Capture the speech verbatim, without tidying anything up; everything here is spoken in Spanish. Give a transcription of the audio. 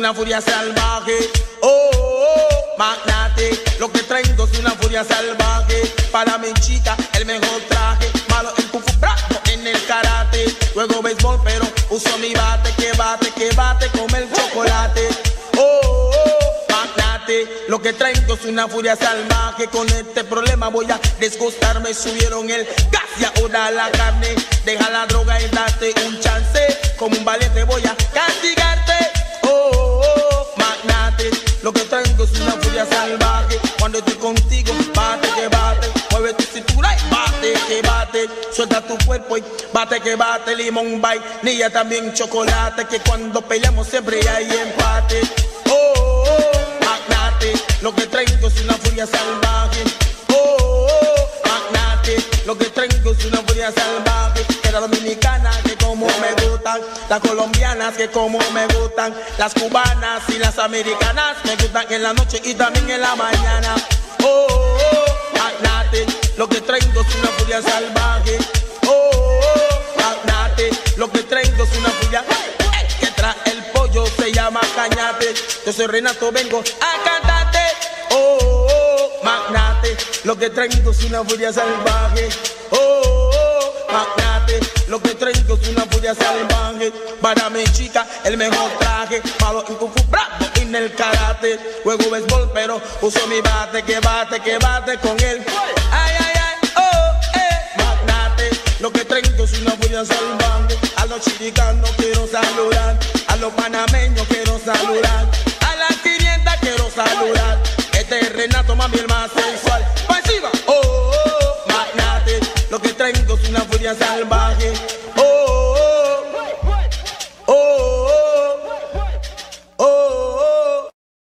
una furia salvaje. Oh, oh, oh, magnate, lo que traigo es una furia salvaje. Para mi chica, el mejor traje. Malo en kung fu, bravo en el karate. Juego béisbol, pero uso mi bate. Que bate, que bate, come el chocolate. Oh, oh, oh, magnate, lo que traigo es una furia salvaje. Con este problema voy a desgustarme. Subieron el gas y ahora la carne. Deja la droga y date un chance. Como un valiente voy a castigarte. Oh, oh, oh, magnate, lo que traigo es una furia salvaje. Cuando estoy contigo, bate que bate. Mueve tu cintura y bate que bate. Suelta tu cuerpo y bate que bate. Limón, vainilla, también chocolate. Que cuando peleamos siempre hay empate. Oh, oh, oh, magnate, lo que traigo es una furia salvaje. Oh, oh, oh, magnate, lo que traigo es una furia salvaje. Que la dominicana que como me gustan, las colombianas que como me gustan, las cubanas y las americanas me gustan en la noche y también en la mañana. Oh, oh, oh, magnate, lo que traigo es una furia salvaje. Oh, oh, oh, magnate, lo que traigo es una furia. El que trae el pollo se llama cañate. Yo soy Renato, vengo a cantarte. Oh, oh, oh, magnate, lo que traigo es una furia salvaje. Oh, oh, oh, magnate, lo que traigo es una furia salvaje. Para mi chica, el mejor traje. Malo en kung fu, bravo en el karate. Juego béisbol, pero uso mi bate. Que bate, que bate con él. Ay, ay, ay, oh, eh, magnate, lo que traigo es una furia salvaje. A los chiricanos quiero saludar. A los panameños quiero saludar. A las quinientas quiero saludar. Este es Renato, mami, el más sensual. ¡Pa' encima! Oh, oh, oh, magnate, lo que traigo es una furia salvaje. Oh, oh,